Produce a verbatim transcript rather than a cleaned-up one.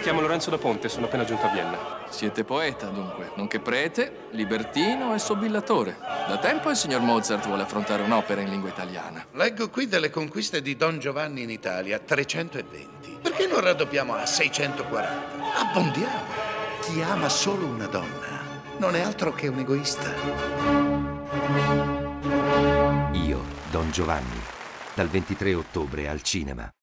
chiamo Lorenzo da Ponte, sono appena giunto a Vienna. Siete poeta, dunque, nonché prete, libertino e sobillatore. Da tempo il signor Mozart vuole affrontare un'opera in lingua italiana. Leggo qui delle conquiste di Don Giovanni in Italia, trecentoventi. Perché non raddoppiamo a seicentoquaranta? Abbondiamo. Chi ama solo una donna non è altro che un egoista. Io, Don Giovanni, dal ventitré ottobre al cinema.